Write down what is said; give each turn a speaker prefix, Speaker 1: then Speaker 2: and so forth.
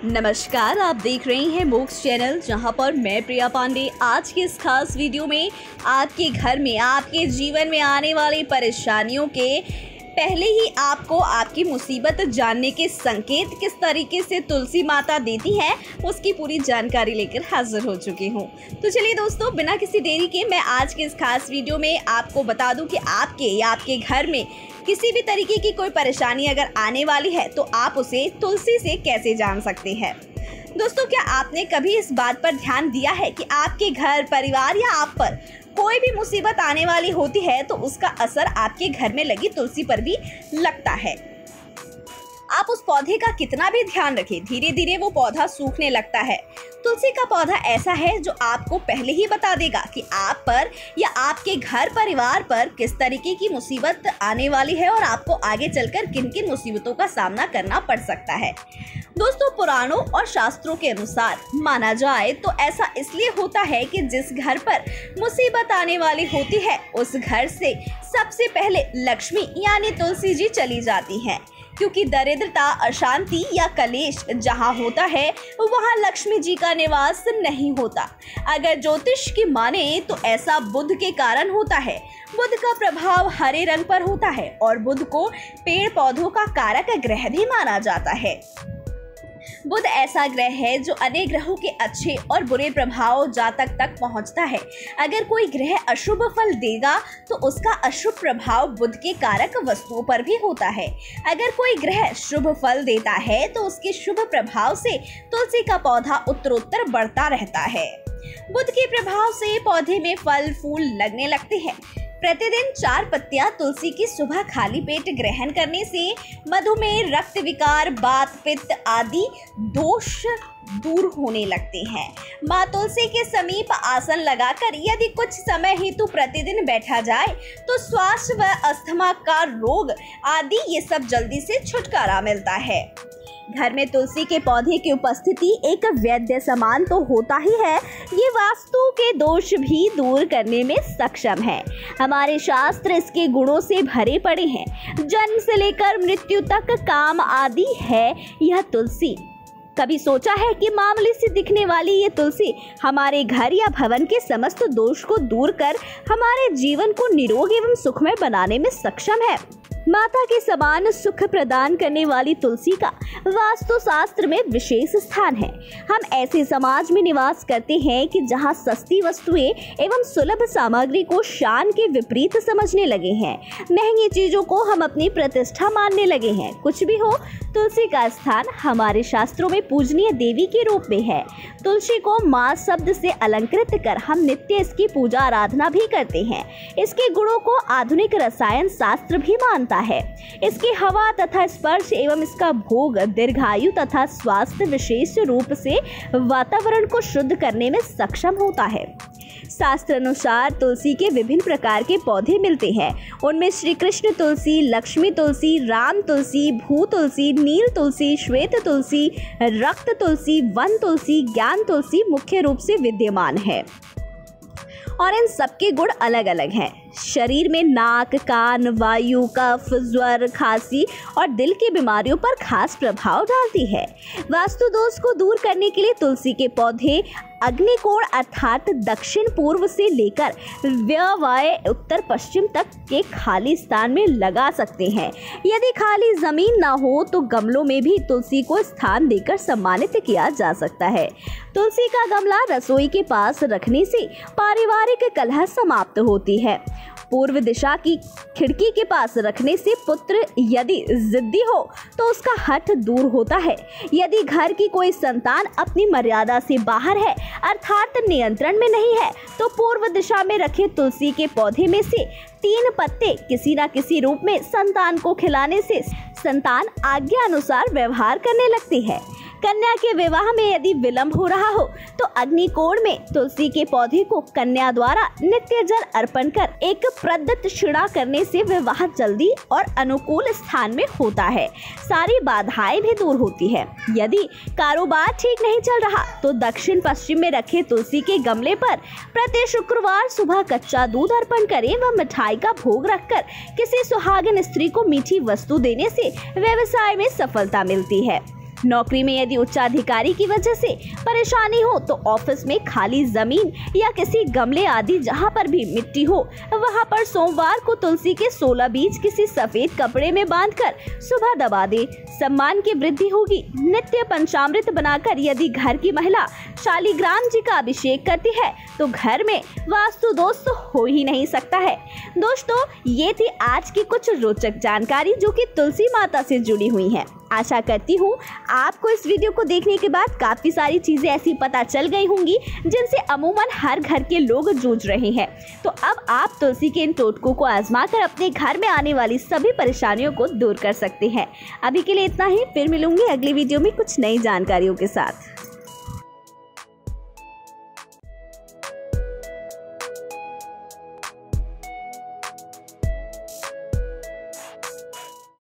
Speaker 1: नमस्कार, आप देख रहे हैं मोक्स चैनल, जहां पर मैं प्रिया पांडे आज के इस खास वीडियो में आपके घर में, आपके जीवन में आने वाली परेशानियों के पहले ही आपको आपकी मुसीबत जानने के संकेत किस तरीके से तुलसी माता देती है, उसकी पूरी जानकारी लेकर हाजिर हो चुकी हूँ। तो चलिए दोस्तों, बिना किसी देरी के मैं आज के इस खास वीडियो में आपको बता दूं कि आपके या आपके घर में किसी भी तरीके की कोई परेशानी अगर आने वाली है तो आप उसे तुलसी से कैसे जान सकते हैं। दोस्तों, क्या आपने कभी इस बात पर ध्यान दिया है कि आपके घर, परिवार या आप पर कोई भी मुसीबत आने वाली होती है तो उसका असर आपके घर में लगी तुलसी पर भी लगता है। आप उस पौधे का कितना भी ध्यान रखें, धीरे धीरे वो पौधा सूखने लगता है। तुलसी का पौधा ऐसा है जो आपको पहले ही बता देगा कि आप पर या आपके घर परिवार पर किस तरीके की मुसीबत आने वाली है और आपको आगे चलकर किन किन मुसीबतों का सामना करना पड़ सकता है। दोस्तों, पुराणों और शास्त्रों के अनुसार माना जाए तो ऐसा इसलिए होता है कि जिस घर पर मुसीबत आने वाली होती है उस घर से सबसे पहले लक्ष्मी यानी तुलसी जी चली जाती हैं, क्योंकि दरिद्रता, अशांति या कलेश जहाँ होता है वहाँ लक्ष्मी जी का निवास नहीं होता। अगर ज्योतिष की माने तो ऐसा बुध के कारण होता है। बुध का प्रभाव हरे रंग पर होता है और बुध को पेड़ पौधों का कारक ग्रह भी माना जाता है। बुध ऐसा ग्रह है जो अनेक ग्रहों के अच्छे और बुरे प्रभाव जातक तक पहुंचता है। अगर कोई ग्रह अशुभ फल देगा तो उसका अशुभ प्रभाव बुध के कारक वस्तुओं पर भी होता है। अगर कोई ग्रह शुभ फल देता है तो उसके शुभ प्रभाव से तुलसी का पौधा उत्तरोत्तर बढ़ता रहता है। बुध के प्रभाव से पौधे में फल फूल लगने लगते हैं। प्रतिदिन 4 पत्तियां तुलसी की सुबह खाली पेट ग्रहण करने से मधुमेह, रक्त विकार, वात, पित्त आदि दोष दूर होने लगते हैं। माँ तुलसी के समीप आसन लगाकर यदि कुछ समय हेतु प्रतिदिन बैठा जाए तो श्वास व अस्थमा का रोग आदि ये सब जल्दी से छुटकारा मिलता है। घर में तुलसी के पौधे की उपस्थिति एक वैद्य समान तो होता ही है, ये वास्तु के दोष भी दूर करने में सक्षम है। हमारे शास्त्र इसके गुणों से भरे पड़े हैं। जन्म से लेकर मृत्यु तक काम आदि है यह तुलसी। कभी सोचा है कि मामूली सी दिखने वाली ये तुलसी हमारे घर या भवन के समस्त दोष को दूर कर हमारे जीवन को निरोग एवं सुखमय बनाने में सक्षम है। माता के समान सुख प्रदान करने वाली तुलसी का वास्तु शास्त्र में विशेष स्थान है। हम ऐसे समाज में निवास करते हैं कि जहां सस्ती वस्तुएं एवं सुलभ सामग्री को शान के विपरीत समझने लगे हैं। महंगी चीजों को हम अपनी प्रतिष्ठा मानने लगे हैं। कुछ भी हो, तुलसी का स्थान हमारे शास्त्रों में पूजनीय देवी के रूप में है। तुलसी को माँ शब्द से अलंकृत कर हम नित्य इसकी पूजा आराधना भी करते हैं। इसके गुणों को आधुनिक रसायन शास्त्र भी मानता है। इसकी हवा तथा स्पर्श एवं इसका भोग दीर्घायु तथा स्वास्थ्य विशेष रूप से वातावरण को शुद्ध करने में सक्षम होता है। शास्त्र अनुसार तुलसी के विभिन्न प्रकार के पौधे मिलते हैं। उनमें श्री कृष्ण तुलसी, लक्ष्मी तुलसी, राम तुलसी, भू तुलसी, नील तुलसी, श्वेत तुलसी, रक्त तुलसी, वन तुलसी, ज्ञान तुलसी मुख्य रूप से विद्यमान है और इन सबके गुण अलग अलग हैं। शरीर में नाक, कान, वायु, कफ, ज्वर, खांसी और दिल की बीमारियों पर खास प्रभाव डालती है। वास्तु दोष को दूर करने के लिए तुलसी के पौधे अग्निकोण अर्थात दक्षिण पूर्व से लेकर वायव्य उत्तर पश्चिम तक के खाली स्थान में लगा सकते हैं। यदि खाली जमीन ना हो तो गमलों में भी तुलसी को स्थान देकर सम्मानित किया जा सकता है। तुलसी का गमला रसोई के पास रखने से पारिवारिक कलह समाप्त होती है। पूर्व दिशा की खिड़की के पास रखने से पुत्र यदि जिद्दी हो तो उसका हठ दूर होता है। यदि घर की कोई संतान अपनी मर्यादा से बाहर है अर्थात नियंत्रण में नहीं है तो पूर्व दिशा में रखे तुलसी के पौधे में से 3 पत्ते किसी न किसी रूप में संतान को खिलाने से संतान आज्ञा अनुसार व्यवहार करने लगती है। कन्या के विवाह में यदि विलंब हो रहा हो तो अग्निकोण में तुलसी के पौधे को कन्या द्वारा नित्य जल अर्पण कर एक प्रदक्षिणा करने से विवाह जल्दी और अनुकूल स्थान में होता है। सारी बाधाएं भी दूर होती है। यदि कारोबार ठीक नहीं चल रहा तो दक्षिण पश्चिम में रखे तुलसी के गमले पर प्रति शुक्रवार सुबह कच्चा दूध अर्पण करें व मिठाई का भोग रखकर किसी सुहागिन स्त्री को मीठी वस्तु देने से व्यवसाय में सफलता मिलती है। नौकरी में यदि उच्चाधिकारी की वजह से परेशानी हो तो ऑफिस में खाली जमीन या किसी गमले आदि जहां पर भी मिट्टी हो वहां पर सोमवार को तुलसी के 16 बीज किसी सफेद कपड़े में बांधकर सुबह दबा दे। सम्मान की वृद्धि होगी। नित्य पंचामृत बनाकर यदि घर की महिला शालिग्राम जी का अभिषेक करती है तो घर में वास्तु दोष तो हो ही नहीं सकता है। दोस्तों, ये थी आज की कुछ रोचक जानकारी जो कि तुलसी माता से जुड़ी हुई है। आशा करती हूँ आपको इस वीडियो को देखने के बाद काफ़ी सारी चीज़ें ऐसी पता चल गई होंगी जिनसे अमूमन हर घर के लोग जूझ रहे हैं। तो अब आप तुलसी के इन टोटकों को आजमाकर अपने घर में आने वाली सभी परेशानियों को दूर कर सकते हैं। अभी के लिए इतना ही, फिर मिलूंगी अगली वीडियो में कुछ नई जानकारियों के साथ।